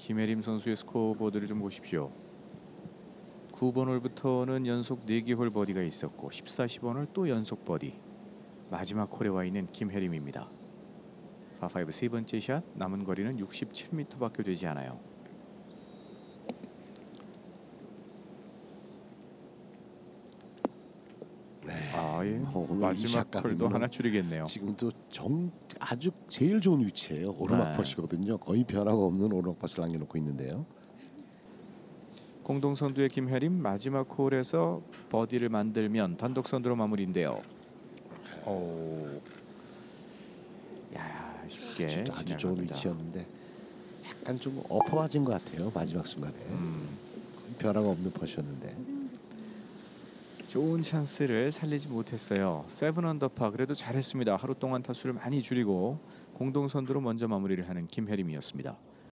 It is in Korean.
김혜림 선수의 스코어보드를 좀 보십시오. 9번 홀부터는 연속 4개 홀 버디가 있었고 14, 15번 홀 또 연속 버디. 마지막 홀에 와 있는 김혜림입니다. 파5 세 번째 샷, 남은 거리는 67m밖에 되지 않아요. 네. 예. 오늘 마지막 홀도 하나 줄이겠네요. 지금도 아주 제일 좋은 위치예요. 오르막 네. 퍼시거든요. 거의 변화가 없는 오르막 퍼시를 남겨놓고 있는데요. 공동 선두의 김혜림 마지막 홀에서 버디를 만들면 단독 선두로 마무리인데요. 쉽게 아주 지나갑니다. 좋은 위치였는데 약간 좀 엎어맞은 것 같아요. 마지막 순간에 거의 변화가 없는 퍼시였는데. 좋은 찬스를 살리지 못했어요. 7 언더파 그래도 잘했습니다. 하루 동안 타수를 많이 줄이고 공동 선두로 먼저 마무리를 하는 김혜림이었습니다.